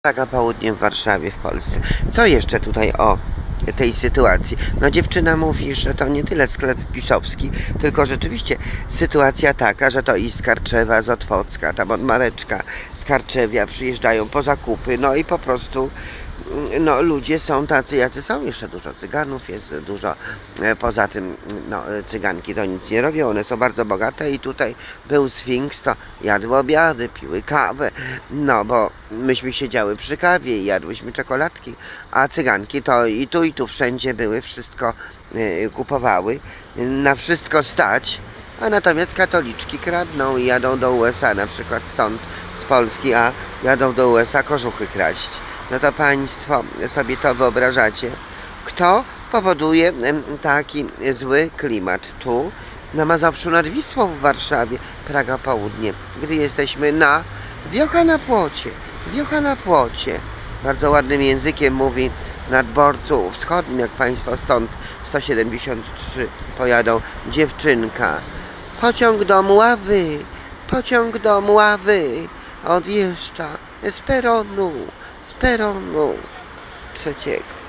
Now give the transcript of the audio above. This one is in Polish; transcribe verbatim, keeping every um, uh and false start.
Praga Południe w Warszawie, w Polsce. Co jeszcze tutaj o tej sytuacji? No dziewczyna mówi, że to nie tyle sklep pisowski, tylko rzeczywiście sytuacja taka, że to i z Karczewa, z Otwocka, tam od Mareczka, z Karczewia przyjeżdżają po zakupy, no i po prostu no, ludzie są tacy, jacy są. Jeszcze dużo cyganów jest, dużo. Poza tym no, cyganki to nic nie robią, one są bardzo bogate i tutaj był Sfinks, to jadły obiady, piły kawę, no bo myśmy siedziały przy kawie i jadłyśmy czekoladki, a cyganki to i tu i tu wszędzie były, wszystko y, kupowały, na wszystko stać. A natomiast katoliczki kradną i jadą do U S A, na przykład stąd, z Polski, a jadą do U S A kożuchy kraść. No to Państwo sobie to wyobrażacie? Kto powoduje taki zły klimat tu, na Mazowszu nad Wisłą w Warszawie, Praga Południe, gdy jesteśmy na Wiocha na Płocie, Wiocha na Płocie. Bardzo ładnym językiem mówi na dworcu wschodnim, jak Państwo stąd sto siedemdziesiąt trzy pojadą, dziewczynka. Pociąg do Mławy, pociąg do Mławy odjeżdża z peronu, z peronu trzeciego.